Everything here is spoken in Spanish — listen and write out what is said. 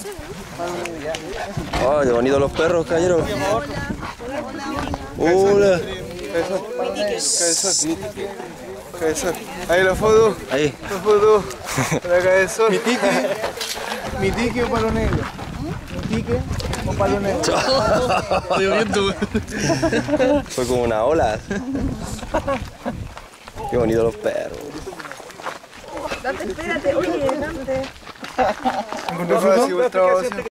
Oh, qué bonitos los perros, caballero. Hola. Cabezón. Ahí la foto. Ahí. La foto. La cabezón. Mi tique o palo negro. Mi tique o palo negro. Estoy viendo. Fue como una ola. Qué bonitos los perros. Dante, espérate, oye, Dante. ¿Encontró fruto?